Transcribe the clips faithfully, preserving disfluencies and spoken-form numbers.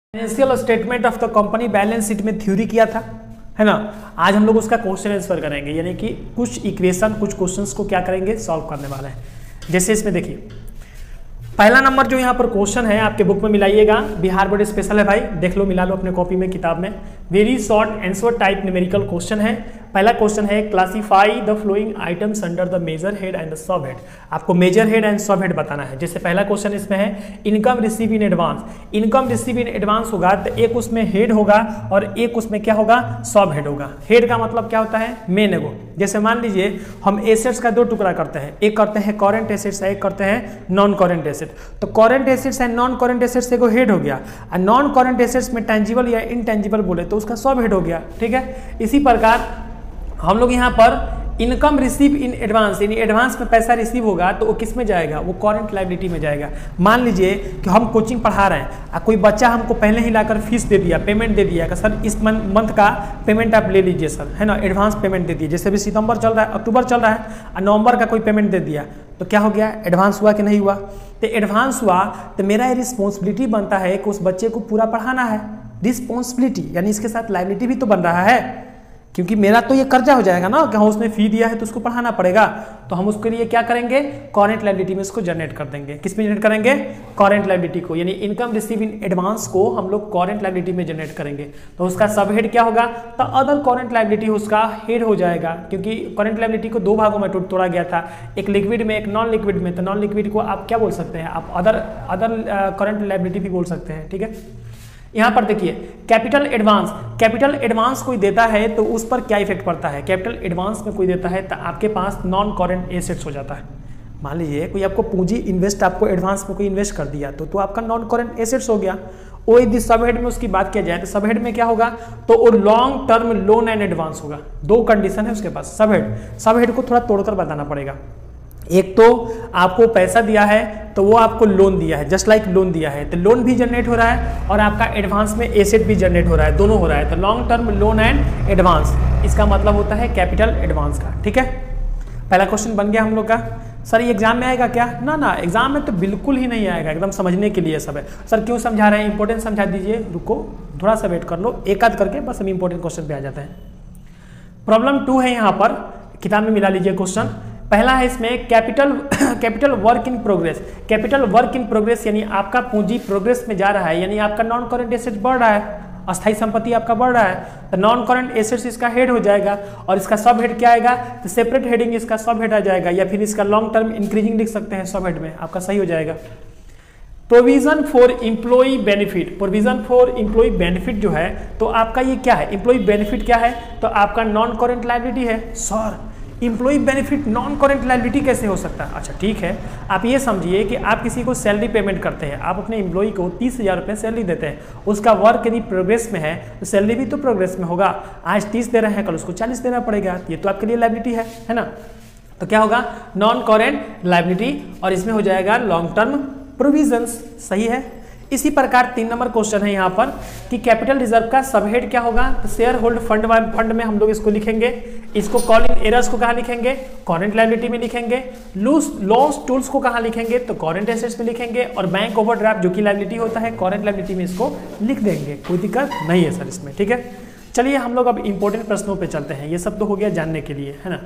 Financial statement of the company balance sheet में theory किया था, है ना। आज हम लोग उसका क्वेश्चन आंसर करेंगे, यानी कि कुछ इक्वेशन कुछ क्वेश्चंस को क्या करेंगे, सॉल्व करने वाले हैं। जैसे इसमें देखिए पहला नंबर जो यहाँ पर क्वेश्चन है आपके बुक में मिलाइएगा, बिहार बोर्ड स्पेशल है भाई, देख लो मिला लो अपने कॉपी में किताब में। Very short answer type numerical question है। पहला क्वेश्चन है classify the following items under the major head and the sub head. आपको major head and sub head बताना है। जैसे पहला क्वेश्चन इसमें है income receive in advance. Income receive in advance होगा तो एक उसमें हेड होगा और एक उसमें क्या होगा, सब हेड होगा। हेड का मतलब क्या होता है, मेन एगो। जैसे मान लीजिए हम एसेट्स का दो टुकड़ा करते हैं, एक करते हैं करेंट एसेट्स, एक करते हैं नॉन करेंट एसेट। तो current assets and non current assets एगो हेड हो गया, और नॉन करेंट एसेट्स में टेंजिबल या इनटेंजिबल बोले तो उसका सब हेड हो गया, ठीक है। इसी प्रकार हम लोग यहाँ पर इनकम रिसीव इन एडवांस, यानी एडवांस में पैसा रिसीव होगा तो वो किस में जाएगा, वो करंट लायबिलिटी में जाएगा। मान लीजिए कि हम कोचिंग पढ़ा रहे हैं और कोई बच्चा हमको पहले ही लाकर फीस दे दिया, पेमेंट दे दिया कि सर इस मंथ का पेमेंट आप ले लीजिए सर, है ना, एडवांस पेमेंट दे दिए। जैसे भी सितंबर चल रहा है, अक्टूबर चल रहा है और नवंबर का कोई पेमेंट दे दिया, तो क्या हो गया, एडवांस हुआ कि नहीं हुआ। तो एडवांस हुआ तो मेरा ये रिस्पॉन्सिबिलिटी बनता है कि उस बच्चे को पूरा पढ़ाना है। रिस्पॉन्सिबिलिटी यानी इसके साथ लायबिलिटी भी तो बन रहा है, क्योंकि मेरा तो ये कर्जा हो जाएगा ना कि हाँ उसने फी दिया है तो उसको पढ़ाना पड़ेगा। तो हम उसके लिए क्या करेंगे, करेंट लायबिलिटी में इसको जनरेट कर देंगे। किस में जनरेट करेंगे, करेंट लायबिलिटी को, यानी इनकम रिसीव इन एडवांस को हम लोग करेंट लायबिलिटी में जनरेट करेंगे। तो उसका सब हेड क्या होगा, तो अदर करेंट लायबिलिटी उसका हेड हो जाएगा, क्योंकि करेंट लायबिलिटी को दो भागों में तोड़ा गया था, एक लिक्विड में एक नॉन लिक्विड में। तो नॉन लिक्विड को आप क्या बोल सकते हैं, आप अदर अदर करेंट लायबिलिटी भी बोल सकते हैं, ठीक है। यहाँ पर देखिए कैपिटल एडवांस, कैपिटल एडवांस कोई देता है तो उस पर क्या इफेक्ट पड़ता है। कैपिटल एडवांस में कोई देता है तो आपके पास नॉन करेंट एसेट्स हो जाता है। मान लीजिए कोई आपको पूंजी इन्वेस्ट आपको एडवांस में कोई इन्वेस्ट कर दिया तो तो आपका नॉन करेंट एसेट्स हो गया। और यदि सब हेड में उसकी बात किया जाए तो सब हेड में क्या होगा, तो वो long term loan and advance होगा। दो कंडीशन है उसके पास सब हेड, सब हेड को थोड़ा तोड़कर बताना पड़ेगा। एक तो आपको पैसा दिया है तो वो आपको लोन दिया है, जस्ट लाइक लोन दिया है तो लोन भी जनरेट हो रहा है और आपका एडवांस में एसेट भी जनरेट हो रहा है, दोनों हो रहा है। तो long term loan and advance, इसका मतलब होता है कैपिटल एडवांस का, ठीक है। पहला क्वेश्चन बन गया हम लोग का। सर ये एग्जाम में आएगा क्या, ना ना एग्जाम में तो बिल्कुल ही नहीं आएगा, एकदम समझने के लिए सब है। सर क्यों समझा रहे हैं, इंपॉर्टेंट समझा दीजिए, रुको थोड़ा सा वेट कर लो, एक आध करके बस हम इंपॉर्टेंट क्वेश्चन पे आ जाते हैं। प्रॉब्लम टू है यहाँ पर, किताब में मिला लीजिए क्वेश्चन। पहला है इसमें capital capital work in progress. Capital work in progress यानी आपका पूंजी प्रोग्रेस में जा रहा है, यानी आपका नॉन करेंट एसेट बढ़ रहा है, अस्थायी संपत्ति आपका बढ़ रहा है। तो नॉन करेंट एसेट्स इसका हेड हो जाएगा और इसका सब हेड क्या आएगा, तो सेपरेट हेडिंग इसका सब हेड आ जाएगा, या फिर इसका लॉन्ग टर्म इंक्रीजिंग लिख सकते हैं सब हेड में, आपका सही हो जाएगा। Provision for employee benefit, provision for employee benefit जो है तो आपका ये क्या है, इम्प्लॉई बेनिफिट क्या है, तो आपका नॉन करेंट लायबिलिटी है। Sir employee benefit non current liability कैसे हो सकता है, अच्छा ठीक है। आप ये समझिए कि आप किसी को सैलरी पेमेंट करते हैं, आप अपने एम्प्लॉई को तीस हज़ार रुपये सैलरी देते हैं, उसका वर्क यदि प्रोग्रेस में है तो सैलरी भी तो प्रोग्रेस में होगा। आज तीस दे रहे हैं, कल उसको चालीस देना पड़ेगा, ये तो आपके लिए लायबिलिटी है, है ना। तो क्या होगा, नॉन करेंट लायबिलिटी, और इसमें हो जाएगा लॉन्ग टर्म प्रोविजंस, सही है। इसी प्रकार तीन नंबर क्वेश्चन है यहाँ पर कि कैपिटल रिजर्व का सबहेड क्या होगा, तो शेयर होल्ड फंड फंड में हम लोग इसको लिखेंगे। इसको कॉल इन एरर्स को कहाँ लिखेंगे, करंट लायबिलिटी में लिखेंगे। लूज लॉस टूल्स को कहाँ लिखेंगे, तो करंट एसेट्स में लिखेंगे। और बैंक ओवरड्राफ्ट जो कि लायबिलिटी होता है, करंट लायबिलिटी में इसको लिख देंगे, कोई दिक्कत नहीं है सर इसमें, ठीक है। चलिए हम लोग अब इंपॉर्टेंट प्रश्नों पे चलते हैं, ये सब तो हो गया जानने के लिए, है ना।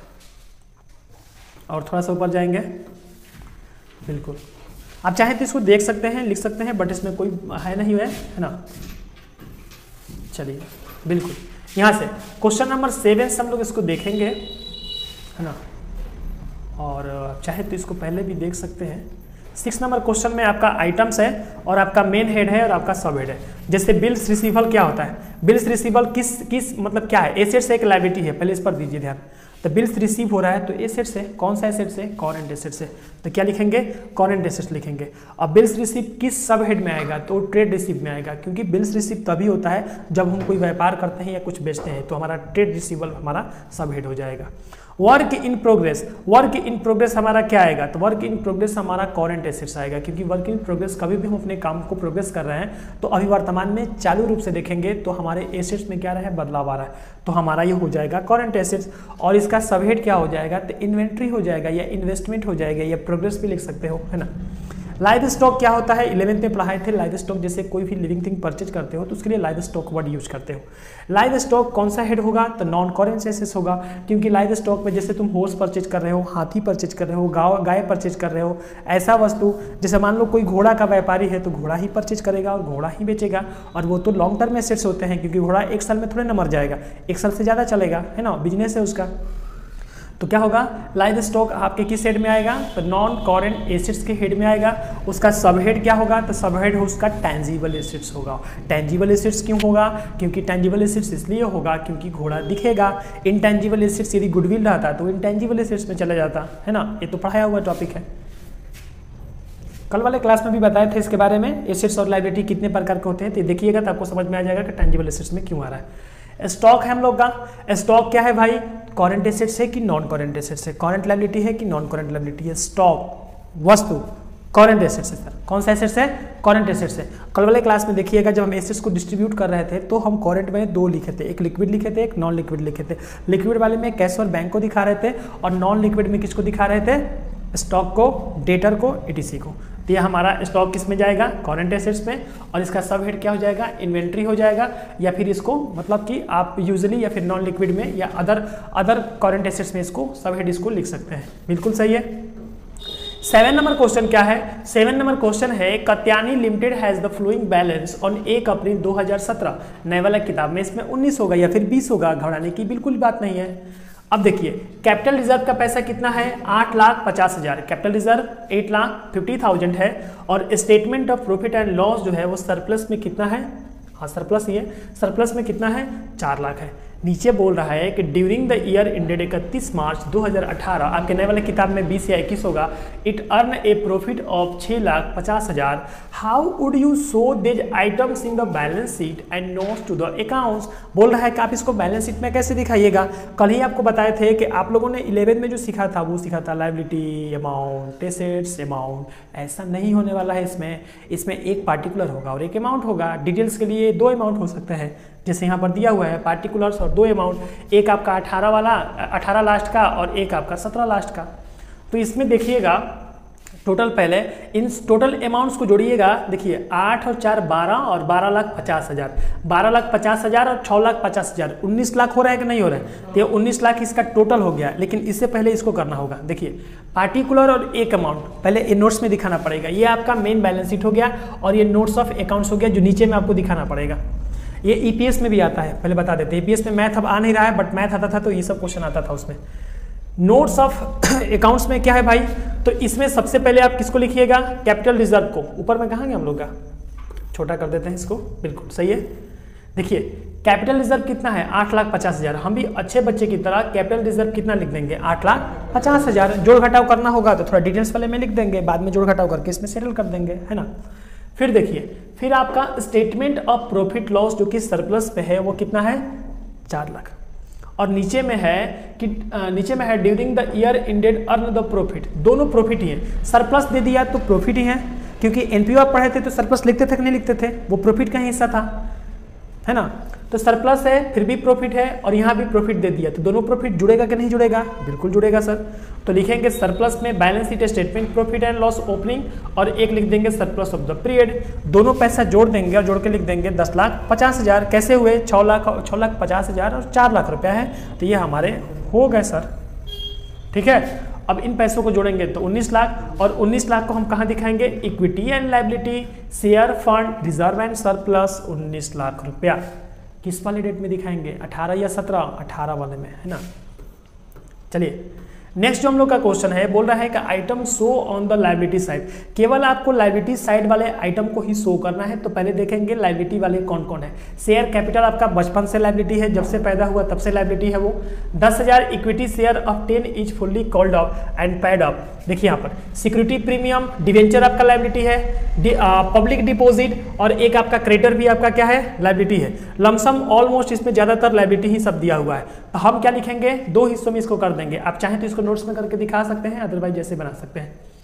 और थोड़ा सा ऊपर जाएंगे, बिल्कुल आप चाहें तो इसको देख सकते हैं, लिख सकते हैं, बट इसमें कोई है नहीं है, है ना। चलिए बिल्कुल यहाँ से क्वेश्चन नंबर सेवन से हम लोग इसको देखेंगे, है ना। और चाहे तो इसको पहले भी देख सकते हैं। सिक्स नंबर क्वेश्चन में आपका आइटम्स है और आपका मेन हेड है और आपका सब हेड है। जैसे बिल्स रिसीवल क्या होता है, बिल्स रिसीवल किस किस मतलब क्या है, एसेट्स है एक लायबिलिटी है, पहले इस पर दीजिए ध्यान। तो बिल्स रिसीव हो रहा है तो एसेट्स है, कौन सा एसेट्स है, करेंट एसेट्स है, तो क्या लिखेंगे, करेंट एसेट्स लिखेंगे। अब बिल्स रिसीव किस सब हेड में आएगा, तो ट्रेड रिसीव में आएगा, क्योंकि बिल्स रिसीव तभी होता है जब हम कोई व्यापार करते हैं या कुछ बेचते हैं, तो हमारा ट्रेड रिसीवल हमारा सब हेड हो जाएगा। Work in progress, work in progress हमारा क्या आएगा, तो वर्क इन प्रोग्रेस हमारा करेंट एसेट्स आएगा, क्योंकि वर्क इन प्रोग्रेस कभी भी हम अपने काम को प्रोग्रेस कर रहे हैं तो अभी वर्तमान में चालू रूप से देखेंगे तो हमारे एसेट्स में क्या रहा है, बदलाव आ रहा है, तो हमारा ये हो जाएगा करेंट एसेट्स। और इसका सबहेड क्या हो जाएगा, तो इन्वेंट्री हो जाएगा या इन्वेस्टमेंट हो जाएगा या प्रोग्रेस भी लिख सकते हो, है ना। लाइव स्टॉक क्या होता है, इलेवेंथ में पढ़ाए थे। लाइव स्टॉक जैसे कोई भी लिविंग थिंग परचेज करते हो तो उसके लिए लाइव स्टॉक वर्ड यूज करते हो। लाइव स्टॉक कौन सा हेड होगा, तो नॉन करेंट एसेट्स होगा, क्योंकि लाइव स्टॉक में जैसे तुम हॉर्स परचेज कर रहे हो, हाथी परचेज कर रहे हो, गाय गाय परचेज कर रहे हो, ऐसा वस्तु जैसे मान लो कोई घोड़ा का व्यापारी है तो घोड़ा ही परचेज करेगा और घोड़ा ही बेचेगा, और वो तो लॉन्ग टर्म एसेट्स होते हैं क्योंकि घोड़ा एक साल में थोड़े ना मर जाएगा, एक साल से ज़्यादा चलेगा, है ना, बिजनेस है उसका। तो क्या होगा, लाइव स्टॉक आपके किस हेड में आएगा, तो नॉन करेंट एसेट्स के हेड में आएगा। उसका सब हेड क्या होगा, तो सब हेड उसका टेंजिबल एसेट्स होगा। टेंजिबल एसेट्स क्यों होगा, क्योंकि टेंजिबल एसेट्स इसलिए होगा क्योंकि घोड़ा दिखेगा। इनटेंजिबल एसेट्स यदि गुडविल रहता तो इनटेंजिबल एसेट्स में चला जाता, है ना, ये तो पढ़ाया हुआ टॉपिक है, कल वाले क्लास में भी बताए थे इसके बारे में, एसेट्स और लायबिलिटी कितने प्रकार के होते हैं। तो देखिएगा तो आपको समझ में आ जाएगा कि टेंजिबल एसेट्स में क्यों आ रहा है। स्टॉक है हम लोग का, स्टॉक क्या है भाई, करेंट एसेट्स है कि नॉन करेंट एसेट्स है, करेंट लायबिलिटी है कि नॉन करेंट लायबिलिटी है। स्टॉक वस्तु करेंट एसेट्स है सर, कौन सा एसेट्स है, करेंट एसेट्स है। कल वाले क्लास में देखिएगा जब हम एसेट्स को डिस्ट्रीब्यूट कर रहे थे तो हम करेंट में दो लिखे थे, एक लिक्विड लिखे थे, एक नॉन लिक्विड लिखे थे। लिक्विड वाले में कैश और बैंक को दिखा रहे थे और नॉन लिक्विड में किसको दिखा रहे थे, स्टॉक को, डेटर को, एटीसी को। तो ये हमारा स्टॉक किस में जाएगा, करेंट एसेट्स में, और इसका सब हेड क्या हो जाएगा, इन्वेंट्री हो जाएगा, या फिर इसको मतलब कि आप यूजुअली या फिर नॉन लिक्विड में या अदर अदर करेंट एसेट्स में इसको सब हेड इसको लिख सकते हैं। बिल्कुल सही है। सेवन नंबर क्वेश्चन क्या है, सेवन नंबर क्वेश्चन है Katyayani limited has the following balance on एक अप्रैल दो हज़ार सत्रह। नए वाला किताब में इसमें उन्नीस होगा या फिर बीस होगा, घबराने की बिल्कुल बात नहीं है। अब देखिए कैपिटल रिजर्व का पैसा कितना है, आठ लाख पचास हजार, capital reserve eight lakh fifty thousand है, और statement of profit and loss जो है वो सरप्लस में कितना है, हाँ सरप्लस ही है, सरप्लस में कितना है, चार लाख है। नीचे बोल रहा है कि ड्यूरिंग द ईयर इंडेड इकतीस मार्च दो हज़ार अठारह, आपके नए वाले किताब में बीस या इक्कीस होगा, it earn a profit of छः लाख पचास हजार। How would you show these items in the balance sheet and notes to the accounts. बोल रहा है कि आप इसको बैलेंस शीट में कैसे दिखाइएगा। कल ही आपको बताए थे कि आप लोगों ने इलेवन में जो सीखा था वो सीखा था लायबिलिटी अमाउंट, एसेट्स अमाउंट, ऐसा नहीं होने वाला है इसमें। इसमें एक पार्टिकुलर होगा और एक अमाउंट होगा। डिटेल्स के लिए दो अमाउंट हो सकते हैं, जैसे यहाँ पर दिया हुआ है पार्टिकुलर्स और दो अमाउंट, एक आपका अठारह वाला अठारह लास्ट का और एक आपका सत्रह लास्ट का। तो इसमें देखिएगा टोटल, पहले इन टोटल अमाउंट्स को जोड़िएगा। देखिए आठ और चार बारह और बारह लाख पचास हज़ार, बारह लाख पचास हज़ार और छः लाख पचास हज़ार, उन्नीस लाख हो रहा है कि नहीं हो रहा है। तो ये उन्नीस लाख इसका टोटल हो गया, लेकिन इससे पहले इसको करना होगा। देखिए पार्टिकुलर और एक अमाउंट पहले ये नोट्स में दिखाना पड़ेगा। ये आपका मेन बैलेंस शीट हो गया और ये नोट्स ऑफ अकाउंट्स हो गया जो नीचे में आपको दिखाना पड़ेगा। ये ईपीएस में भी आता है, पहले बता देते हैं। ईपीएस में मैथ अब आ नहीं रहा है, बट मैथ आता था तो ये सब क्वेश्चन आता था उसमें। नोट्स ऑफ अकाउंट्स में क्या है भाई, तो इसमें सबसे पहले आप किसको लिखिएगा, कैपिटल रिजर्व को। ऊपर में कहांगे हम लोग का, छोटा कर देते हैं इसको, बिल्कुल सही है। देखिए कैपिटल रिजर्व कितना है, आठ लाख पचास हजार। हम भी अच्छे बच्चे की तरह कैपिटल रिजर्व कितना लिख देंगे, आठ लाख पचास हजार। जोड़ घटाव करना होगा तो थोड़ा डिटेल्स वाले में लिख देंगे, बाद में जोड़ घटाव करके इसमें सेटल कर देंगे, है ना। फिर देखिए फिर आपका स्टेटमेंट ऑफ प्रॉफिट लॉस जो कि सरप्लस पे है वो कितना है, चार लाख। और नीचे में है कि नीचे में है during the year ended earn the profit, दोनों प्रॉफिट ही है। सरप्लस दे दिया तो प्रॉफिट ही है, क्योंकि एनपीओ आप पढ़े थे तो सरप्लस लिखते थे कि नहीं लिखते थे, वो प्रॉफिट का ही हिस्सा था, है ना। तो सरप्लस है फिर भी प्रॉफिट है और यहाँ भी प्रॉफिट दे दिया, तो दोनों प्रॉफिट जुड़ेगा कि नहीं जुड़ेगा, बिल्कुल जुड़ेगा सर। तो लिखेंगे सरप्लस में balance sheet statement profit and loss opening, और एक लिख देंगे सरप्लस ऑफ द पीरियड। दोनों पैसा जोड़ देंगे और जोड़ के लिख देंगे दस लाख पचास हजार। कैसे हुए, छः लाख छः लाख पचास हजार और चार लाख रुपया है, तो ये हमारे हो गए सर, ठीक है। अब इन पैसों को जोड़ेंगे तो उन्नीस लाख, और उन्नीस लाख को हम कहाँ दिखाएंगे, equity and liability, share fund, reserve and surplus, उन्नीस लाख रुपया। किस वाले डेट में दिखाएंगे, अठारह या सत्रह, अठारह वाले में, है ना। चलिए नेक्स्ट जो हम लोग का क्वेश्चन है, बोल रहा है कि item show on the liability side. केवल आपको लायबिलिटी साइड वाले आइटम को ही शो करना है। तो पहले देखेंगे लायबिलिटी वाले कौन कौन है। शेयर कैपिटल आपका बचपन से लायबिलिटी है, जब से पैदा हुआ तब से लायबिलिटी है वो। दस हजार equity share of ten is fully called off and paid off. देखिए यहाँ पर सिक्योरिटी प्रीमियम, डिवेंचर आपका लायबिलिटी है, पब्लिक डिपॉजिट, और एक आपका क्रेडिटर भी आपका क्या है, लायबिलिटी है। लमसम ऑलमोस्ट इसमें ज्यादातर लायबिलिटी ही सब दिया हुआ है। तो हम क्या लिखेंगे, दो हिस्सों में इसको कर देंगे। आप चाहें तो इसको नोट्स में करके दिखा सकते हैं, अदरवाइज जैसे बना सकते हैं।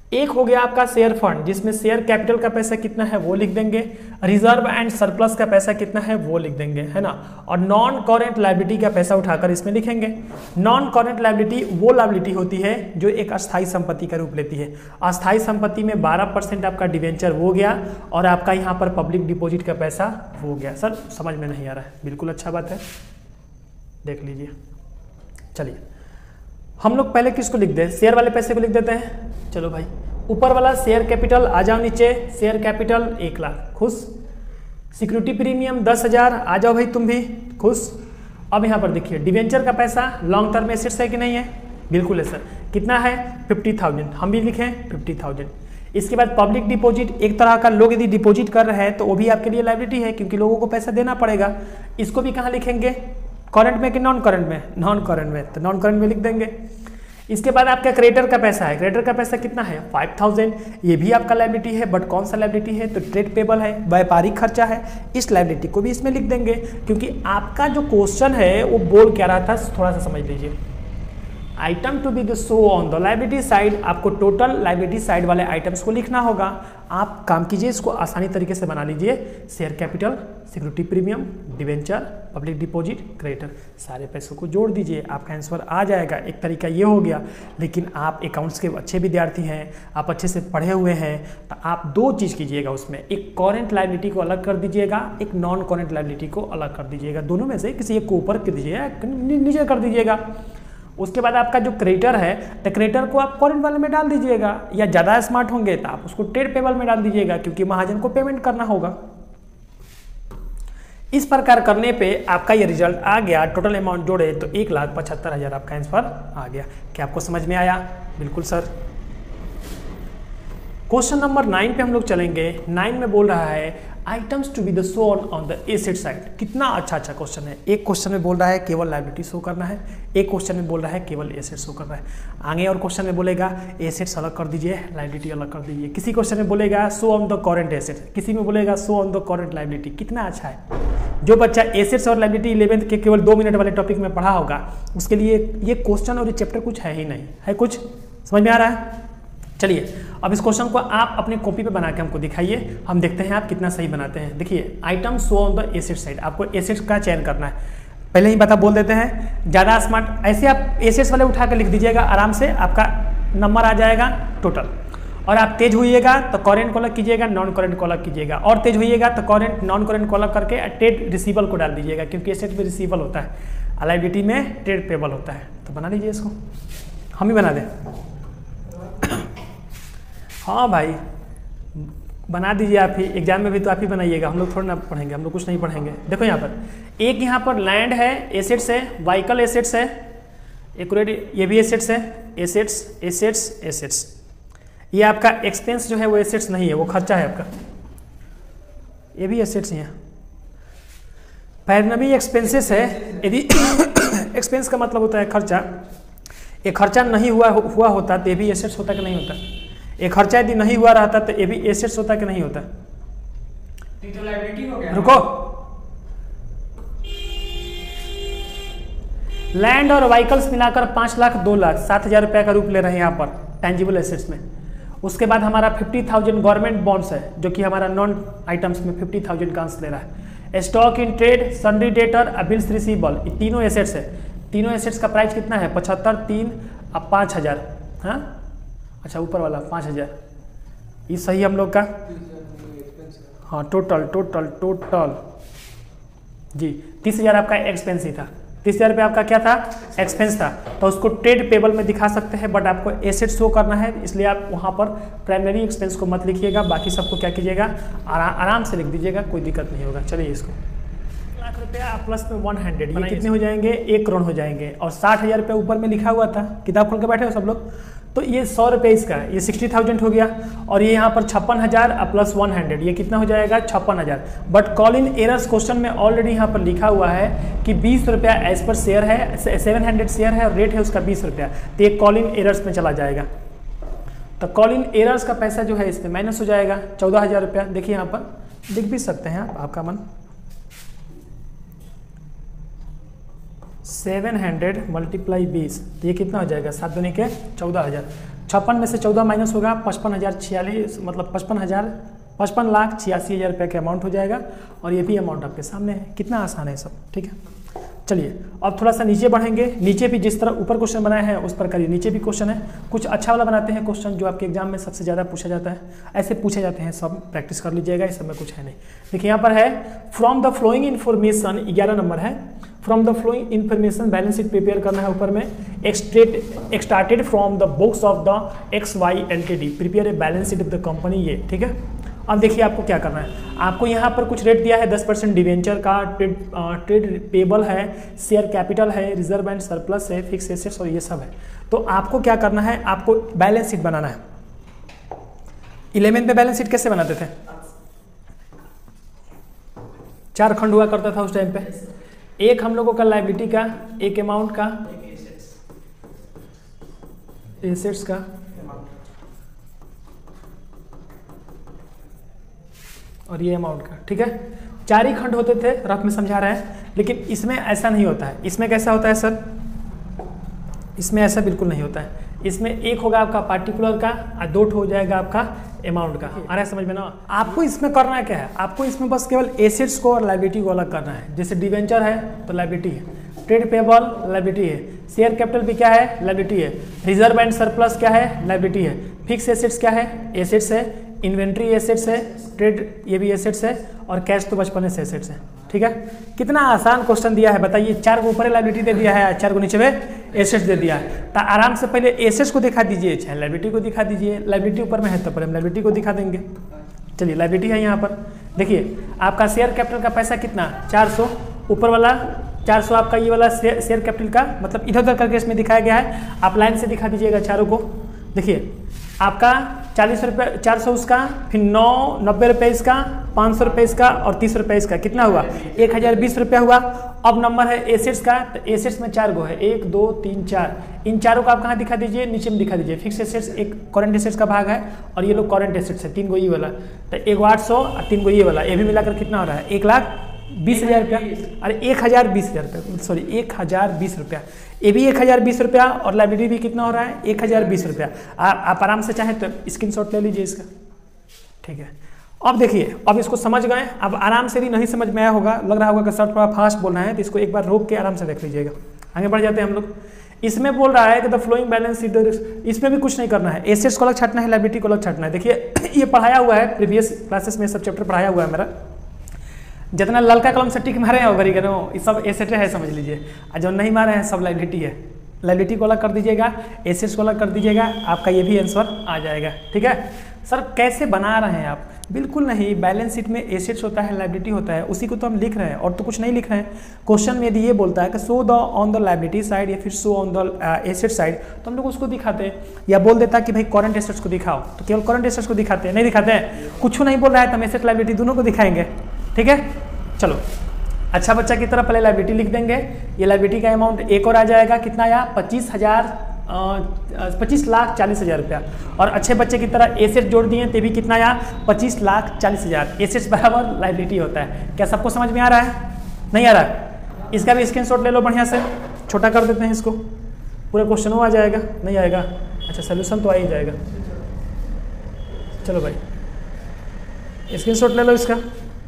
एक हो गया आपका शेयर फंड, जिसमें शेयर कैपिटल का पैसा कितना है वो लिख देंगे, रिजर्व एंड सरप्लस का पैसा कितना है वो लिख देंगे, है ना। और नॉन करेंट लायबिलिटी का पैसा उठाकर इसमें लिखेंगे। नॉन करेंट लायबिलिटी वो लायबिलिटी होती है जो एक अस्थायी संपत्ति का रूप लेती है। अस्थायी संपत्ति में बारह परसेंट आपका डिवेंचर हो गया और आपका यहाँ पर पब्लिक डिपॉजिट का पैसा हो गया। सर समझ में नहीं आ रहा है, बिल्कुल अच्छा बात है, देख लीजिए। चलिए हम लोग पहले किसको लिख दें, शेयर वाले पैसे को लिख देते हैं। चलो भाई, ऊपर वाला शेयर कैपिटल आ जाओ नीचे, शेयर कैपिटल एक लाख, खुश। सिक्योरिटी प्रीमियम दस हजार, आ जाओ भाई तुम भी, खुश। अब यहाँ पर देखिए डिवेंचर का पैसा लॉन्ग टर्म एसेट्स है कि नहीं है, बिल्कुल है सर। कितना है, फिफ्टी थाउजेंड, हम भी लिखें फिफ्टी थाउजेंड। इसके बाद पब्लिक डिपॉजिट, एक तरह का लोग यदि डिपॉजिट कर रहे हैं तो वो भी आपके लिए लायबिलिटी है, क्योंकि लोगों को पैसा देना पड़ेगा। इसको भी कहाँ लिखेंगे, करंट में कि नॉन करंट में, नॉन करंट में, तो नॉन करंट में लिख देंगे। इसके बाद आपका क्रेडिटर का पैसा है, क्रेडिटर का पैसा कितना है, फाइव थाउजेंड, ये भी आपका लायबिलिटी है, बट कौन सा लायबिलिटी है, तो ट्रेड पेबल है, व्यापारिक खर्चा है। इस लायबिलिटी को भी इसमें लिख देंगे, क्योंकि आपका जो क्वेश्चन है वो बोल क्या रहा था, थोड़ा सा समझ लीजिए। Item to be the show on the liability side, आपको टोटल लायबिलिटी साइड वाले आइटम्स को लिखना होगा। आप काम कीजिए, इसको आसानी तरीके से बना लीजिए। Share capital, security premium, debenture, public deposit, creditor, सारे पैसों को जोड़ दीजिए, आपका आंसर आ जाएगा। एक तरीका ये हो गया। लेकिन आप अकाउंट्स के अच्छे विद्यार्थी हैं, आप अच्छे से पढ़े हुए हैं, तो आप दो चीज़ कीजिएगा उसमें, एक करेंट लायबिलिटी को अलग कर दीजिएगा, एक नॉन करेंट लायबिलिटी को अलग कर दीजिएगा। दोनों में से किसी एक को ऊपर कर दीजिएगा, नीचे कर दीजिएगा। उसके बाद आपका जो क्रेडिटर है, तो क्रेडिटर को आप करेंट वाले में डाल दीजिएगा, या ज़्यादा स्मार्ट होंगे तो आप उसको ट्रेड पेबल में डाल दीजिएगा, क्योंकि महाजन को पेमेंट करना होगा। इस प्रकार करने पे आपका ये रिजल्ट आ गया। टोटल अमाउंट जोड़े तो एक लाख पचहत्तर हज़ार आपका आंसर आ गया। क्या आपको समझ में आया, बिल्कुल सर। क्वेश्चन नंबर नाइन पे हम लोग चलेंगे। नाइन में बोल रहा है items to be the shown on the asset side. कितना अच्छा अच्छा क्वेश्चन है। एक क्वेश्चन में बोल रहा है केवल लायबिलिटी शो करना है, एक क्वेश्चन में बोल रहा है केवल एसेट शो करना है। आगे और क्वेश्चन में बोलेगा एसेट्स अलग कर दीजिए, लायबिलिटी अलग कर दीजिए। किसी क्वेश्चन में बोलेगा show on the current asset, किसी में बोलेगा show on the current liability. कितना अच्छा है। जो बच्चा एसेट्स और लायबिलिटी इलेवेंथ के केवल दो मिनट वाले टॉपिक में पढ़ा होगा, उसके लिए ये क्वेश्चन और ये चैप्टर कुछ है ही नहीं है। कुछ समझ में आ रहा है। चलिए अब इस क्वेश्चन को आप अपनी कॉपी पे बना के हमको दिखाइए, हम देखते हैं आप कितना सही बनाते हैं। देखिए item show on the asset side, आपको एसेट्स का चयन करना है। पहले ही बता बोल देते हैं, ज़्यादा स्मार्ट ऐसे आप एसेट्स वाले उठा कर लिख दीजिएगा, आराम से आपका नंबर आ जाएगा टोटल। और आप तेज होइएगा तो करेंट को अलग कीजिएगा, नॉन करेंट को अलग कीजिएगा। और तेज होइएगा तो करेंट नॉन करेंट को अलग करके ट्रेड रिसीवल को डाल दीजिएगा, क्योंकि एसेट में रिसीवल होता है, लायबिलिटी में ट्रेड पेबल होता है। तो बना लीजिए इसको, हम ही बना दें। हाँ भाई बना दीजिए आप ही, एग्जाम में भी तो आप ही बनाइएगा, हम लोग थोड़ा ना पढ़ेंगे, हम लोग कुछ नहीं पढ़ेंगे। देखो यहाँ पर एक यहाँ पर लैंड है, एसेट्स है, व्हीकल एसेट्स है, एक्यूरेट ये भी एसेट्स है, एसेट्स एसेट्स एसेट्स। ये आपका एक्सपेंस जो है वो एसेट्स नहीं है, वो खर्चा है आपका, ये भी एसेट्स ही है। पैरनबी एक्सपेंसेस है, यदि एक्सपेंस का मतलब होता है खर्चा, ये खर्चा नहीं हुआ हुआ होता तो ये भी एसेट्स होता कि नहीं होता। एक खर्चा यदि नहीं हुआ रहता तो ये भी एसेट्स होता कि नहीं होता। तो लायबिलिटी हो गया। रुको, लैंड और व्हीकल्स मिलाकर पांच लाख दो लाख सात हजार रुपए का रूप ले रहे हैं यहाँ पर टेंजिबल एसेट्स में। उसके बाद हमारा फिफ्टी थाउजेंड गवर्नमेंट बॉन्ड्स है, जो कि हमारा नॉन आइटम्स में फिफ्टी थाउजेंड का अंश ले रहा है। Stock in trade, sundry debtor, bills receivable, ये तीनों एसेट्स है। तीनों एसेट्स का प्राइस कितना है, पचहत्तर, तीन अब पाँच हजार। हाँ अच्छा ऊपर वाला पाँच हजार, ये सही हम लोग का। हाँ टोटल टोटल टोटल जी तीस हजार आपका एक्सपेंस ही था। तीस हजार रुपये आपका क्या था, एक्सपेंस था। तो उसको ट्रेड पेबल में दिखा सकते हैं, बट आपको एसेट शो करना है, इसलिए आप वहाँ पर प्राइमरी एक्सपेंस को मत लिखिएगा, बाकी सबको क्या कीजिएगा आरा, आराम से लिख दीजिएगा, कोई दिक्कत नहीं होगा। चलिए इसको लाख रुपया प्लस में वन हंड्रेड, ये कितने हो जाएंगे, एक करोड़ हो जाएंगे। और साठ हजार रुपया ऊपर में लिखा हुआ था, किताब खोल के बैठे हो सब लोग, तो ये सौ रुपये इसका, ये सिक्सटी थाउजेंड हो गया। और ये यहाँ पर छप्पन हज़ार प्लस वन हंड्रेड, ये कितना हो जाएगा, छप्पन हज़ार। But call in errors question में ऑलरेडी यहाँ पर लिखा हुआ है कि बीस रुपया एज पर शेयर है, सेवन हंड्रेड शेयर है और रेट है उसका बीस रुपया, तो ये कॉल इन एरर्स में चला जाएगा। तो कॉल इन एरर्स का पैसा जो है इसमें माइनस हो जाएगा, चौदह हज़ार रुपया। देखिए यहाँ पर लिख भी सकते हैं आप, आपका मन। सेवन हंड्रेड मल्टीप्लाई बीस, तो ये कितना हो जाएगा, सात दुनी के चौदह हज़ार। छप्पन में से चौदह माइनस होगा पचपन हज़ार छियालीस मतलब पचपन हज़ार पचपन लाख छियासी हज़ार रुपये का अमाउंट हो जाएगा और ये भी अमाउंट आपके सामने है। कितना आसान है सब, ठीक है। चलिए अब थोड़ा सा नीचे बढ़ेंगे। नीचे भी जिस तरह ऊपर क्वेश्चन बनाए हैं उस पर करिए, नीचे भी क्वेश्चन है। कुछ अच्छा वाला बनाते हैं क्वेश्चन जो आपके एग्जाम में सबसे ज़्यादा पूछा जाता है, ऐसे पूछे जाते हैं, सब प्रैक्टिस कर लीजिएगा, इस सब में कुछ है नहीं। देखिए यहाँ पर है फ्रॉम द फ्लोइंग इन्फॉर्मेशन, ग्यारह नंबर है। From the following information balance sheet prepare करना है ऊपर में। Extract extracted from the books of the X Y L T D prepare a balance sheet of the company, ये ठीक है। अब देखिए आपको क्या करना है, आपको यहाँ पर कुछ रेट दिया है दस परसेंट डिवेंचर का, ट्रेड ट्रेड पेबल है, शेयर कैपिटल है, रिजर्व एंड सरप्लस है, फिक्स एसेट्स और ये सब है। तो आपको क्या करना है, आपको बैलेंस शीट बनाना है। इलेवेंथ में बैलेंस शीट कैसे बनाते थे, चार खंड हुआ करता था उस टाइम पे। एक हम लोगों का लाइबिलिटी का, एक अमाउंट का, एसेट्स का, और ये अमाउंट का, ठीक है। चार ही खंड होते थे, रफ में समझा रहे हैं, लेकिन इसमें ऐसा नहीं होता है। इसमें कैसा होता है सर, इसमें ऐसा बिल्कुल नहीं होता है। इसमें एक होगा आपका पार्टिकुलर का और दो हो जाएगा आपका अमाउंट का। आ रहा है समझ में ना। आपको इसमें करना क्या है, आपको इसमें बस केवल एसेट्स को और लाइबिलिटी को अलग करना है। जैसे डिवेंचर है तो लाइबिलिटी है, ट्रेड पेबल लाइबिलिटी है, शेयर कैपिटल भी क्या है, लाइबिलिटी है, रिजर्व एंड सरप्लस क्या है, लाइबिलिटी है, फिक्स एसेट्स क्या है, एसेट्स है, इन्वेंट्री एसेट्स है, ट्रेड ये भी एसेट्स है, और कैश तो बचपन से एसेट्स है, ठीक है। कितना आसान क्वेश्चन दिया है बताइए। चार को ऊपर लाइबिलिटी दे दिया है, चार को नीचे में एसेट्स दे दिया है। तो आराम से पहले एसेट्स को दिखा दीजिए, चाहे लाइबिलिटी को दिखा दीजिए। लाइबिलिटी ऊपर में है तो पहले हम लाइबिलिटी को दिखा देंगे। चलिए लाइबिलिटी है यहाँ पर, देखिए आपका शेयर कैपिटल का पैसा कितना, चार सौ, ऊपर वाला चार सौ आपका ये वाला शेयर कैपिटल का, मतलब इधर उधर करके इसमें दिखाया गया है। आप लाइन से दिखा दीजिएगा चारों को। देखिए आपका चालीस रुपये, चार सौ उसका, फिर नौ नब्बे रुपये इसका, पाँच सौ रुपये इसका और तीस रुपये इसका, कितना हुआ, एक हज़ार बीस रुपया हुआ। अब नंबर है एसेट्स का, तो एसेट्स में चार गो है, एक दो तीन चार। इन चारों को आप कहाँ दिखा दीजिए, नीचे में दिखा दीजिए। फिक्स एसेट्स एक करंट एसेट्स का भाग है और ये लोग करंट एसेट्स है, तीन गो ये वाला, तो एक आठ सौ और तीन गो ये वाला, ये भी मिलाकर कितना हो रहा है, एक लाख बीस हज़ार रुपया। अरे एक हज़ार बीस हज़ार रुपया सॉरी एक हज़ार बीस रुपया, ये भी एक हज़ार बीस रुपया और लाइबिलिटी भी कितना हो रहा है, एक हज़ार बीस रुपया। आप आराम से चाहें तो स्क्रीनशॉट ले लीजिए इसका, ठीक है। अब देखिए, अब इसको समझ गए। अब आराम से भी नहीं समझ में आया होगा, लग रहा होगा कि सर थोड़ा फास्ट बोल रहे हैं, तो इसको एक बार रोक के आराम से देख लीजिएगा। आगे बढ़ जाते हैं हम लोग। इसमें बोल रहा है कि द फ्लोइंग बैलेंस शीट, इसमें भी कुछ नहीं करना है, एसेट्स को अलग छाटना है, लाइबिलिटी को अलग छाटना है। देखिए ये पढ़ाया हुआ है, प्रीवियस क्लासेस में सब चैप्टर पढ़ाया हुआ है मेरा। जितना ललका कलम से टिक मारे हैं गरी करो, ये सब एसेट है समझ लीजिए, और जो नहीं मारे हैं सब लाइबिलिटी है। लाइबिलिटी को अलग कर दीजिएगा, एसेट्स को अलग कर दीजिएगा, आपका ये भी आंसर आ जाएगा, ठीक है। सर कैसे बना रहे हैं आप, बिल्कुल नहीं, बैलेंस शीट में एसेट्स होता है, लाइबिलिटी होता है, उसी को तो हम लिख रहे हैं और तो कुछ नहीं लिख रहे हैं। क्वेश्चन में यदि ये बोलता है कि show the on the liability side या फिर show on the asset side, तो हम लोग उसको दिखाते हैं। या बोल देता कि भाई करंट एसेट्स को दिखाओ, तो केवल करंट एसेट्स को दिखाते हैं, नहीं दिखाते हैं। कुछ नहीं बोल रहा है तो हम एसेट लाइबिलिटी दोनों को दिखाएंगे, ठीक है। चलो अच्छा बच्चा की तरह पहले लाइबिलिटी लिख देंगे। ये लाइबिलिटी का अमाउंट एक और आ जाएगा, कितना आया, पच्चीस हज़ार पच्चीस लाख चालीस हज़ार रुपया। और अच्छे बच्चे की तरह एसेट जोड़ दिए, ते भी कितना आया, पच्चीस लाख चालीस हज़ार। एसेट्स बराबर लाइबिलिटी होता है। क्या सबको समझ में आ रहा है, नहीं आ रहा है? इसका भी स्क्रीनशॉट ले लो, बढ़िया से छोटा कर देते हैं इसको, पूरा क्वेश्चन आ जाएगा, नहीं आएगा, अच्छा सोल्यूशन तो आ ही जाएगा। चलो भाई स्क्रीनशॉट ले लो इसका,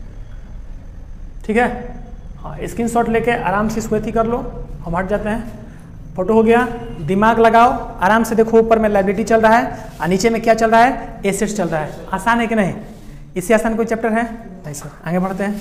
ठीक है। हाँ स्क्रीनशॉट लेके आराम से इसको अथी कर लो, हम हट जाते हैं। फोटो हो गया, दिमाग लगाओ, आराम से देखो, ऊपर में लाइबिलिटी चल रहा है और नीचे में क्या चल रहा है, एसेट्स चल रहा है। आसान है कि नहीं? इससे आसान कोई चैप्टर है नहीं सर। आगे बढ़ते हैं।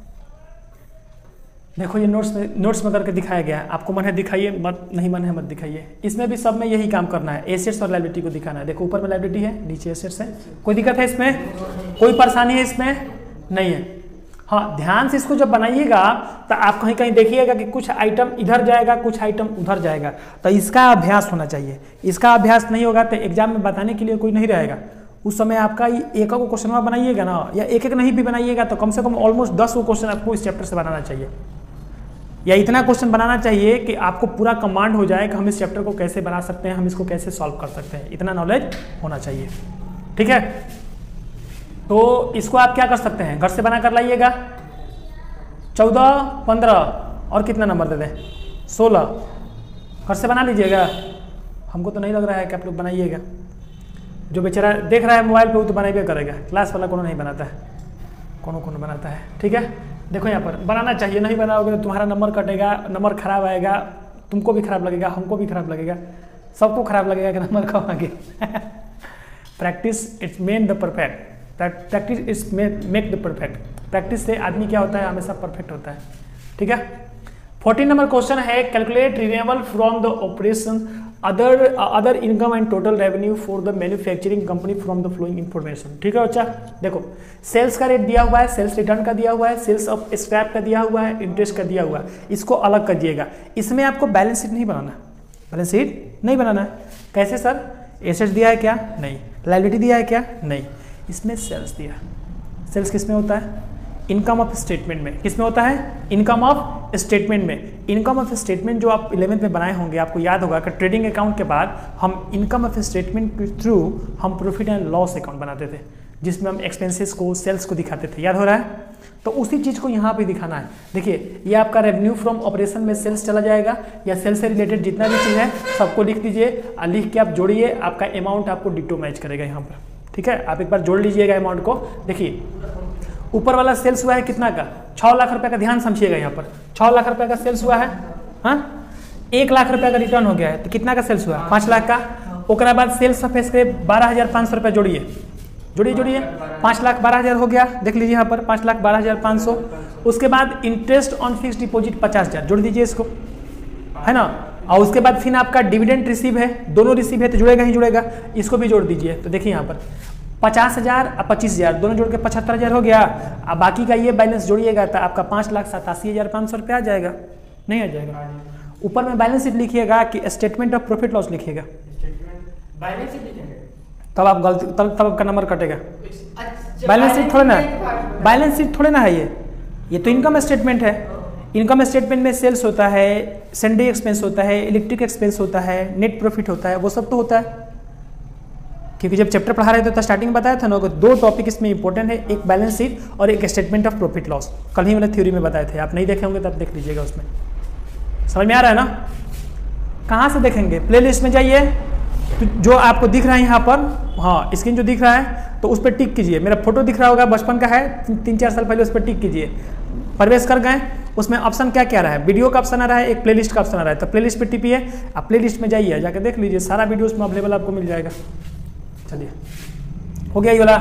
देखो ये नोट्स में नोट्स में करके दिखाया गया है, आपको मन है दिखाइए, मत नहीं मन है मत दिखाइए। इसमें भी सब में यही काम करना है, एसेट्स और लाइबिलिटी को दिखाना है। देखो ऊपर में लाइबिलिटी है, नीचे एसेट्स है। कोई दिक्कत है इसमें, कोई परेशानी है इसमें नहीं है। हाँ ध्यान से इसको जब बनाइएगा तो आप कहीं कहीं देखिएगा कि कुछ आइटम इधर जाएगा, कुछ आइटम उधर जाएगा, तो इसका अभ्यास होना चाहिए। इसका अभ्यास नहीं होगा तो एग्जाम में बताने के लिए कोई नहीं रहेगा। उस समय आपका एक को क्वेश्चन बनाइएगा ना, या एक एक नहीं भी बनाइएगा तो कम से कम ऑलमोस्ट दस को क्वेश्चन आपको इस चैप्टर से बनाना चाहिए, या इतना क्वेश्चन बनाना चाहिए कि आपको पूरा कमांड हो जाए कि हम इस चैप्टर को कैसे बना सकते हैं, हम इसको कैसे सॉल्व कर सकते हैं, इतना नॉलेज होना चाहिए, ठीक है। तो इसको आप क्या कर सकते हैं, घर से बना कर लाइएगा। चौदह पंद्रह और कितना नंबर दे दें, सोलह, घर से बना लीजिएगा। हमको तो नहीं लग रहा है कि आप लोग बनाइएगा। जो बेचारा देख रहा है मोबाइल पे वो तो बनाइए करेगा, क्लास वाला कोनो नहीं बनाता है, कोनो कोनो बनाता है। ठीक है, देखो यहाँ पर बनाना चाहिए, नहीं बनाओगे तो तुम्हारा नंबर कटेगा, नंबर खराब आएगा, तुमको भी खराब लगेगा, हमको भी खराब लगेगा, सबको खराब लगेगा कि नंबर कम आ गया। Practice it's man the perfect, practice is make the perfect. Practice से आदमी क्या होता है, हमेशा परफेक्ट होता है। ठीक है, फोर्टीन नंबर क्वेश्चन है calculate renewable from the operation other other income and total revenue for the manufacturing company from the following information. ठीक है बच्चा, देखो सेल्स का रेट दिया हुआ है, सेल्स रिटर्न का दिया हुआ है, सेल्स ऑफ स्क्रैप का दिया हुआ है, इंटरेस्ट का दिया हुआ है, इसको अलग कर दिएगा। इसमें आपको बैलेंस शीट नहीं बनाना, बैलेंस शीट नहीं बनाना है। कैसे सर, एसेट्स दिया है क्या, नहीं, लायबिलिटी दिया है क्या, नहीं, इसमें सेल्स दिया। सेल्स किस में होता है, इनकम ऑफ स्टेटमेंट में। किस में होता है, इनकम ऑफ स्टेटमेंट में। इनकम ऑफ स्टेटमेंट जो आप इलेवेंथ में बनाए होंगे, आपको याद होगा कि ट्रेडिंग अकाउंट के बाद हम इनकम ऑफ स्टेटमेंट के थ्रू हम प्रॉफिट एंड लॉस अकाउंट बनाते थे, जिसमें हम एक्सपेंसेस को, सेल्स को दिखाते थे। याद हो रहा है, तो उसी चीज़ को यहाँ पे दिखाना है। देखिए ये आपका रेवेन्यू फ्रॉम ऑपरेशन में सेल्स चला जाएगा, या सेल्स से रिलेटेड जितना भी चीज़ है सबको लिख दीजिए, और लिख के आप जोड़िए, आपका अमाउंट आपको डिटो मैच करेगा यहाँ पर। ठीक है, आप एक बार जोड़ लीजिएगा अमाउंट को। देखिए ऊपर वाला सेल्स हुआ है कितना का, छः लाख रुपए का, ध्यान समझिएगा यहाँ पर छः लाख रुपए का सेल्स हुआ है। हाँ, एक लाख रुपए का रिटर्न हो गया है, तो कितना का सेल्स हुआ, पाँच लाख का। उसके बाद सेल्स ऑफ स्क्रैप बारह हजार पाँच सौ रुपये जोड़िए, जोड़िए जोड़िए, पाँच लाख बारह हजार हो गया, देख लीजिए यहाँ पर पाँच लाख बारह हजार पाँच सौ। उसके बाद इंटरेस्ट ऑन फिक्स डिपॉजिट पचास हजार, जोड़ दीजिए इसको, है ना। और उसके बाद फिर आपका डिविडेंड रिसीव है, दोनों रिसीव है तो जुड़ेगा ही जुड़ेगा, इसको भी जोड़ दीजिए। तो देखिए यहाँ पर पचास हजार और पच्चीस हजार दोनों जोड़ के पचहत्तर हजार हो गया। अब बाकी का ये बैलेंस जोड़िएगा तो आपका पाँच लाख सतासी हजार पाँच सौ रुपया आ जाएगा, नहीं आ जाएगा। ऊपर में बैलेंस शीट लिखिएगा कि स्टेटमेंट ऑफ प्रॉफिट लॉस लिखिएगा, बैलेंस शीट लिखेंगे तब आप गलती तब तब आपका नंबर कटेगा। बैलेंस शीट थोड़े ना है, बैलेंस शीट थोड़े ना है ये ये तो इनकम स्टेटमेंट है। इनकम स्टेटमेंट में सेल्स होता है, सैलरी एक्सपेंस होता है, इलेक्ट्रिक एक्सपेंस होता है, नेट प्रॉफिट होता है, वो सब तो होता है। क्योंकि जब चैप्टर पढ़ा रहे थे तो स्टार्टिंग में बताया था ना, दो टॉपिक इसमें इंपॉर्टेंट है, एक बैलेंस शीट और एक स्टेटमेंट ऑफ प्रॉफिट लॉस। कल ही मैंने थ्योरी में बताए थे, आप नहीं देखे होंगे तब देख लीजिएगा, उसमें समझ में आ रहा है ना। कहाँ से देखेंगे, प्ले लिस्ट में जाइए, तो जो आपको दिख रहा है यहाँ पर, हाँ स्क्रीन जो दिख रहा है तो उस पर टिक कीजिए। मेरा फोटो दिख रहा होगा, बचपन का है, तीन चार साल पहले, उस पर टिक कीजिए। प्रवेश कर गए, उसमें ऑप्शन क्या क्या रहा है, वीडियो का ऑप्शन आ रहा है, एक प्लेलिस्ट का ऑप्शन आ रहा है, तो प्लेलिस्ट पे टिपिए, आप प्लेलिस्ट में जाइए, जाकर देख लीजिए, सारा वीडियो उसमें अवेलेबल आपको मिल जाएगा। चलिए हो गया ये वाला,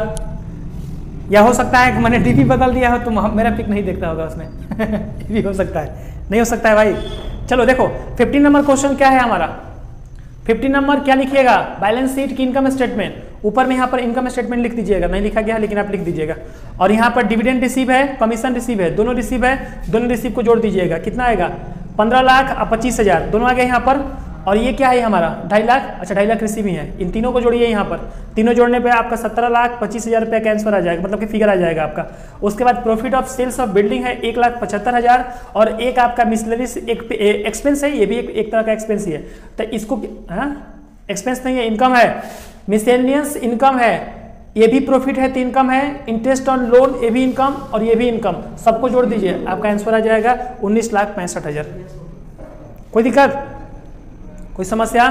या हो सकता है कि मैंने डीपी बदल दिया हो तो मेरा पिक नहीं देखता होगा उसमें ये भी हो सकता है, नहीं हो सकता है भाई। चलो देखो फिफ्टीन नंबर क्वेश्चन क्या है हमारा, फिफ्टीन नंबर क्या लिखिएगा, बैलेंस शीट की इनकम स्टेटमेंट। ऊपर में यहाँ पर इनकम स्टेटमेंट लिख दीजिएगा, नहीं लिखा गया लेकिन आप लिख दीजिएगा। और यहाँ पर डिविडेंड रिसीव है, कमीशन रिसीव है, दोनों रिसीव है, दोनों रिसीव को जोड़ दीजिएगा, कितना आएगा, पंद्रह लाख और पच्चीस हजार दोनों आ गए यहाँ पर। और ये क्या है हमारा, ढाई लाख, अच्छा ढाई लाख रिसीव ही है, इन तीनों को जोड़िए यहाँ पर, तीनों जोड़ने पे आपका सत्रह लाख पच्चीस हजार रुपया का आंसर आ जाएगा, मतलब कि फिगर आ जाएगा आपका। उसके बाद profit of sales of building है एक लाख पचहत्तर हजार, और एक आपका मिसलेरियस एक एक्सपेंस है, ये भी एक, एक तरह का एक्सपेंस ही है, तो इसको एक्सपेंस नहीं है, इनकम है, मिसलेनियस इनकम है, ये भी प्रॉफिट है तो इनकम है, इंटरेस्ट ऑन लोन ये भी इनकम और ये भी इनकम, सबको जोड़ दीजिए, आपका आंसर आ जाएगा उन्नीस लाख पैंसठ हजार। कोई दिक्कत, कोई समस्या?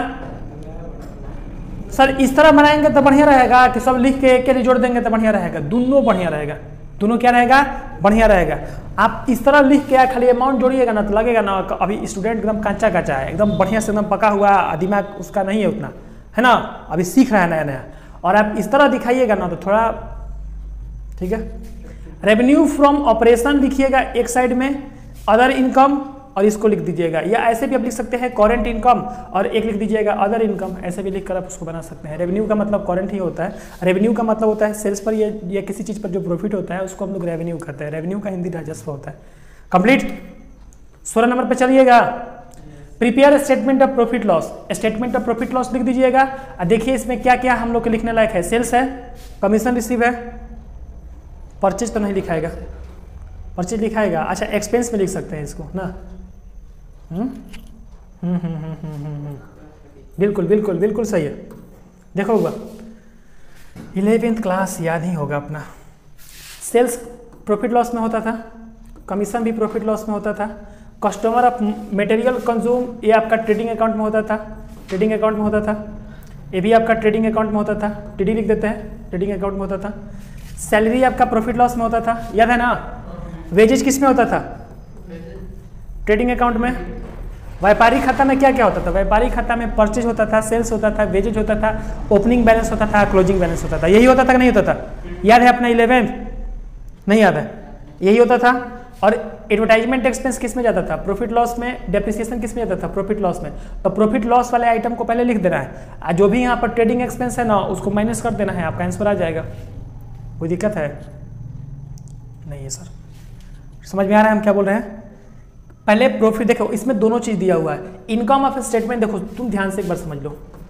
सर इस तरह बनाएंगे तो बढ़िया रहेगा कि सब लिख के एक के जोड़ देंगे तो बढ़िया रहेगा, दोनों बढ़िया रहेगा, दोनों क्या रहेगा, बढ़िया रहेगा। आप इस तरह लिख के खाली अमाउंट जोड़िएगा ना तो लगेगा ना अभी स्टूडेंट एकदम कच्चा कच्चा है, एकदम बढ़िया से एकदम पका हुआ दिमाग उसका नहीं है उतना, है ना, अभी सीख रहा है नया नया। और आप इस तरह दिखाइएगा ना तो थोड़ा ठीक है। रेवेन्यू फ्रॉम ऑपरेशन लिखिएगा एक साइड में, अदर इनकम और इसको लिख दीजिएगा, या ऐसे भी आप लिख सकते हैं करेंट इनकम और एक लिख दीजिएगा अदर इनकम, ऐसे भी लिखकर आप उसको बना सकते हैं। रेवेन्यू का मतलब करेंट ही होता है, रेवेन्यू का मतलब होता है सेल्स पर या, या किसी चीज़ पर जो प्रॉफिट होता है उसको हम लोग रेवेन्यू कहते हैं, रेवेन्यू का हिंदी राजस्व होता है। कंप्लीट। सोलह नंबर पर चलिएगा, prepare statement of profit loss, statement of profit loss लिख दीजिएगा। देखिए इसमें क्या क्या हम लोग के लिखने लायक है, सेल्स है, कमीशन रिसीव है, परचेज तो नहीं लिखाएगा, परचेज लिखाएगा, अच्छा एक्सपेंस में लिख सकते हैं इसको ना। हम्म हम्म हम्म हम्म बिल्कुल बिल्कुल बिल्कुल सही है। देखो हुआ इलेवेंथ क्लास याद ही होगा अपना, सेल्स प्रॉफिट लॉस में होता था, कमीशन भी प्रॉफिट लॉस में होता था, कस्टमर ऑफ मटेरियल कंज्यूम ये आपका ट्रेडिंग अकाउंट में होता था, ट्रेडिंग अकाउंट में होता था, ये भी आपका ट्रेडिंग अकाउंट में होता था, टीडी लिख देते हैं, ट्रेडिंग अकाउंट में होता था। सैलरी आपका प्रॉफिट लॉस में होता था, याद है ना। वेजेज किस में होता था, ट्रेडिंग अकाउंट में। व्यापारिक खाता में क्या क्या होता था, व्यापारिक खाता में परचेज होता था, सेल्स होता था, वेजेज होता था, ओपनिंग बैलेंस होता था, क्लोजिंग बैलेंस होता था। यही होता था कि नहीं होता था, याद है अपना इलेवेंथ, नहीं याद है, यही होता था। और एडवर्टाइजमेंट एक्सपेंस किस में जाता था, प्रॉफिट लॉस में। डेप्रिसिएशन किस में जाता था, प्रॉफिट लॉस में। तो प्रॉफिट लॉस वाले आइटम को पहले लिख देना है, जो भी यहाँ पर ट्रेडिंग एक्सपेंस है ना उसको माइनस कर देना है, आपका आंसर आ जाएगा। कोई दिक्कत है नहीं है सर, समझ में आ रहा है हम क्या बोल रहे हैं। पहले प्रॉफिट देखो, इसमें दोनों चीज दिया हुआ है। इनकम ऑफ स्टेटमेंट देखो, तुम ध्यान से एक बार समझ लो।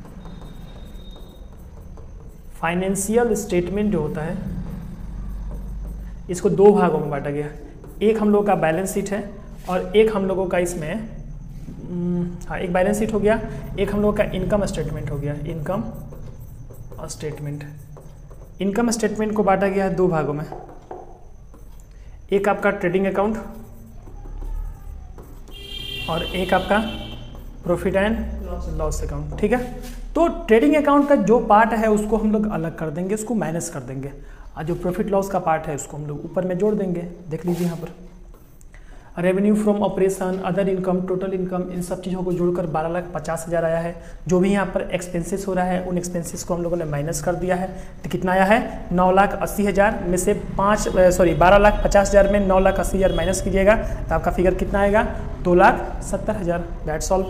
फाइनेंशियल स्टेटमेंट जो होता है इसको दो भागों में बांटा गया। एक हम लोगों का बैलेंस शीट है और एक हम लोगों का इसमें हाँ एक बैलेंस शीट हो गया, एक हम लोगों का इनकम स्टेटमेंट हो गया। इनकम स्टेटमेंट इनकम स्टेटमेंट को बांटा गया है दो भागों में। एक आपका ट्रेडिंग अकाउंट और एक आपका प्रॉफिट एंड लॉस अकाउंट, ठीक है। तो ट्रेडिंग अकाउंट का जो पार्ट है उसको हम लोग अलग कर देंगे, उसको माइनस कर देंगे, और जो प्रॉफिट लॉस का पार्ट है उसको हम लोग ऊपर में जोड़ देंगे। देख लीजिए यहाँ पर revenue from operation, other income, total income, इन सब चीज़ों को जोड़कर बारह लाख पचास हज़ार आया है। जो भी यहाँ पर एक्सपेंसेस हो रहा है उन एक्सपेंसेस को हम लोगों ने माइनस कर दिया है। तो कितना आया है, नौ लाख अस्सी हज़ार में से पाँच सॉरी बारह लाख पचास हज़ार में नौ लाख अस्सी हज़ार माइनस कीजिएगा तो आपका फिगर कितना आएगा, दो लाख सत्तर हज़ार। दैट्स ऑल,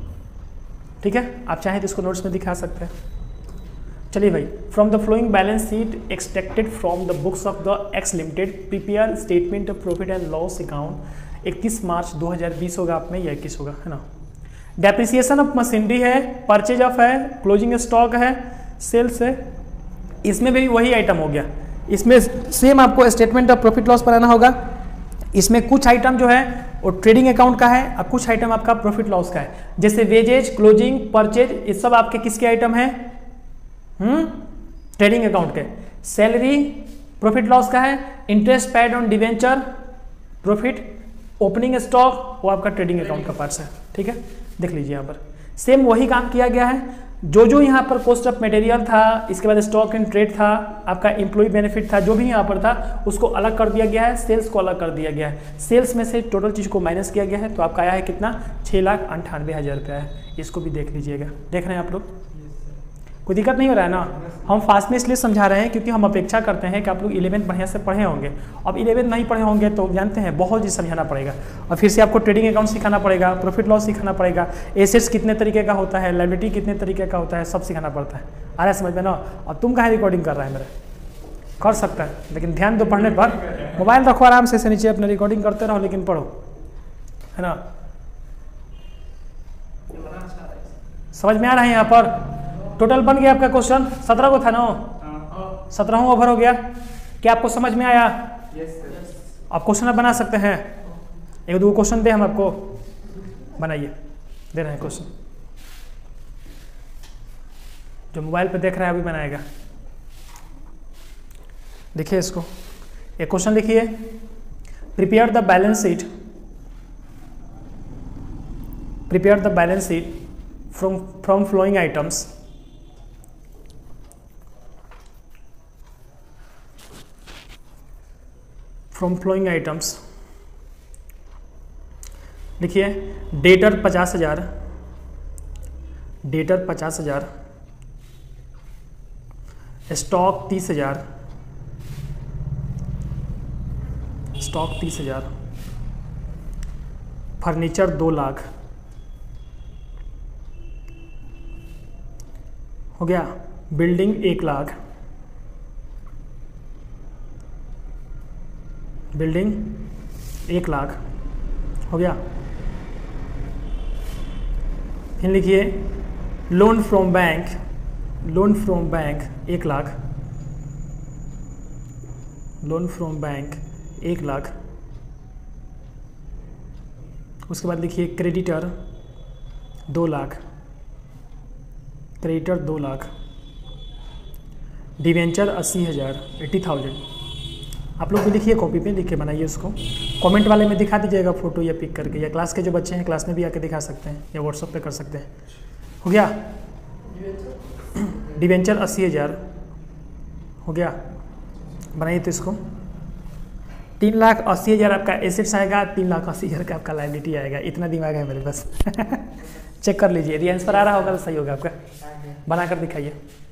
ठीक है। आप चाहें तो इसको नोट्स में दिखा सकते हैं। चलिए भाई, from the following balance sheet extracted from the books of the X limited prepare statement of profit and loss account. इकतीस मार्च दो हज़ार बीस होगा आप में, या इक्कीस होगा, है ना। डेप्रिसिएशन ऑफ मशीनरी है, परचेज ऑफ है, क्लोजिंग स्टॉक है, सेल्स है। इसमें भी वही आइटम हो गया। इसमें सेम आपको स्टेटमेंट ऑफ प्रॉफिट लॉस बनाना होगा। इसमें कुछ आइटम जो है वो ट्रेडिंग अकाउंट का है और कुछ आइटम आपका प्रॉफिट लॉस का है। जैसे वेजेज, क्लोजिंग, परचेज, ये सब आपके किसके आइटम है, हम्म ट्रेडिंग अकाउंट के। सैलरी प्रॉफिट लॉस का है, interest paid on debenture profit, opening stock वो आपका ट्रेडिंग अकाउंट का पार्ट्स है, ठीक है। देख लीजिए यहाँ पर सेम वही काम किया गया है। जो जो यहाँ पर कॉस्ट ऑफ मटेरियल था, इसके बाद स्टॉक एंड ट्रेड था, आपका एम्प्लॉय बेनिफिट था, जो भी यहाँ पर था उसको अलग कर दिया गया है, सेल्स को अलग कर दिया गया है। सेल्स में से टोटल चीज़ को माइनस किया गया है, तो आपका आया है कितना, छः लाख अंठानवे हज़ार रुपया है। इसको भी देख लीजिएगा। देख रहे हैं आप लोग, कोई दिक्कत नहीं हो रहा है ना। हम फास्ट में इसलिए समझा रहे हैं क्योंकि हम अपेक्षा करते हैं कि आप लोग इलेवेंथ बढ़िया से पढ़े होंगे। अब इलेवेंथ नहीं पढ़े होंगे तो जानते हैं बहुत चीज़ समझाना पड़ेगा, और फिर से आपको ट्रेडिंग अकाउंट सिखाना पड़ेगा, प्रॉफिट लॉस सिखाना पड़ेगा, एसेट्स कितने तरीके का होता है, लायबिलिटी कितने तरीके का होता है, सब सिखाना पड़ता है। आ रहा है समझ में ना। और तुम कहाँ रिकॉर्डिंग कर रहा है मेरा, कर सकता है लेकिन ध्यान दो पढ़ने पर। मोबाइल रखो आराम से, से नीचे अपना रिकॉर्डिंग करते रहो लेकिन पढ़ो, है ना। समझ में आ रहा है। यहाँ पर टोटल बन गया आपका क्वेश्चन, सत्रह को था ना, सत्रह ओवर हो गया। क्या आपको समझ में आया? आप क्वेश्चन आप बना सकते हैं। एक दो क्वेश्चन दे हम आपको, बनाइए, दे रहे हैं क्वेश्चन। जो मोबाइल पे देख रहा है अभी बनाएगा। देखिए इसको, एक क्वेश्चन लिखिए। Prepare the balance sheet prepare the balance sheet from from following items from following items लिखिए। डेटर पचास हजार डेटर पचास हजार स्टॉक तीस हजार स्टॉक तीस हजार फर्नीचर दो लाख हो गया। बिल्डिंग एक लाख बिल्डिंग एक लाख हो गया। फिर लिखिए loan from bank loan from bank एक लाख लोन फ्रॉम बैंक एक लाख। उसके बाद लिखिए क्रेडिटर दो लाख क्रेडिटर दो लाख डिवेंचर अस्सी हज़ार एट्टी थाउजेंड। आप लोग भी लिखिए, कॉपी पे लिख के बनाइए उसको। कमेंट वाले में दिखा दीजिएगा फोटो या पिक करके, या क्लास के जो बच्चे हैं क्लास में भी आके दिखा सकते हैं या व्हाट्सएप पे कर सकते हैं। हो गया? डिवेंचर अस्सी हज़ार हो गया, बनाइए तो इसको तीन लाख अस्सी हज़ार आपका एसेट्स आएगा, तीन लाख अस्सी हज़ार का आपका लाइबिलिटी आएगा। इतना दिमाग है मेरे पास। चेक कर लीजिए, यदि आंसर आ रहा होगा तो सही होगा आपका। बनाकर दिखाइए।